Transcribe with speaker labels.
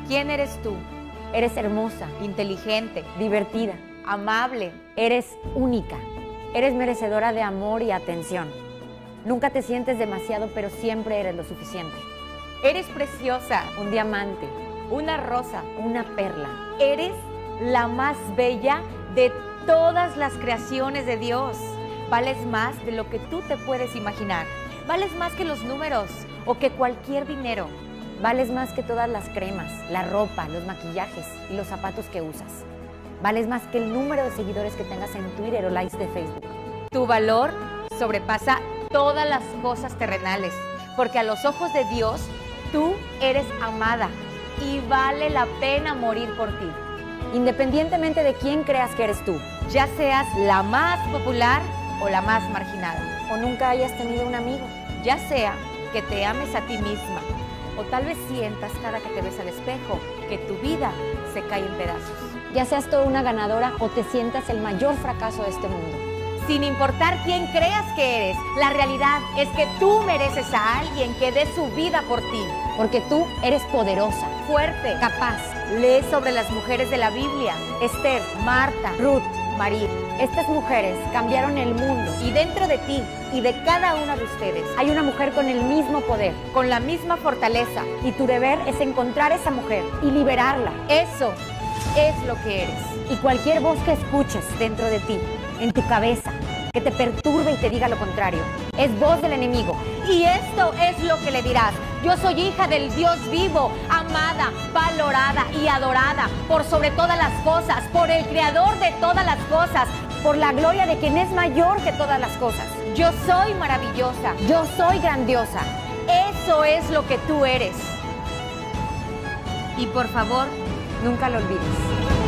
Speaker 1: ¿Quién eres tú?
Speaker 2: Eres hermosa,
Speaker 1: Inteligente,
Speaker 2: divertida,
Speaker 1: amable.
Speaker 2: eres única, eres merecedora de amor y atención. Nunca te sientes demasiado, pero siempre eres lo suficiente.
Speaker 1: Eres preciosa,
Speaker 2: Un diamante,
Speaker 1: una rosa.
Speaker 2: una perla.
Speaker 1: Eres la más bella de todas las creaciones de Dios. Vales más de lo que tú te puedes imaginar. Vales más que los números o que cualquier dinero.
Speaker 2: Vales más que todas las cremas, la ropa, los maquillajes y los zapatos que usas. Vales más que el número de seguidores que tengas en Twitter o likes de Facebook.
Speaker 1: Tu valor sobrepasa todas las cosas terrenales, porque a los ojos de Dios, tú eres amada y vale la pena morir por ti.
Speaker 2: Independientemente de quién creas que eres tú,
Speaker 1: Ya seas la más popular o la más marginada.
Speaker 2: o nunca hayas tenido un amigo,
Speaker 1: Ya sea que te ames a ti misma o tal vez sientas cada que te ves al espejo que tu vida se cae en pedazos.
Speaker 2: ya seas toda una ganadora o te sientas el mayor fracaso de este mundo.
Speaker 1: Sin importar quién creas que eres, la realidad es que tú mereces a alguien que dé su vida por ti.
Speaker 2: Porque tú eres poderosa,
Speaker 1: Fuerte,
Speaker 2: capaz.
Speaker 1: lee sobre las mujeres de la Biblia.
Speaker 2: Esther,
Speaker 1: Marta,
Speaker 2: Ruth,
Speaker 1: María.
Speaker 2: estas mujeres cambiaron el mundo.
Speaker 1: Y dentro de ti y de cada una de ustedes,
Speaker 2: Hay una mujer con el mismo poder
Speaker 1: con la misma fortaleza,
Speaker 2: y tu deber es encontrar a esa mujer y liberarla.
Speaker 1: eso es lo que eres.
Speaker 2: Y cualquier voz que escuches dentro de ti, en tu cabeza, que te perturbe y te diga lo contrario, es voz del enemigo.
Speaker 1: Y esto es lo que le dirás: yo soy hija del Dios vivo, amada, valorada y adorada por sobre todas las cosas, por el Creador de todas las cosas.
Speaker 2: Por la gloria de quien es mayor que todas las cosas.
Speaker 1: Yo soy maravillosa.
Speaker 2: Yo soy grandiosa.
Speaker 1: Eso es lo que tú eres. Y por favor,
Speaker 2: Nunca lo olvides.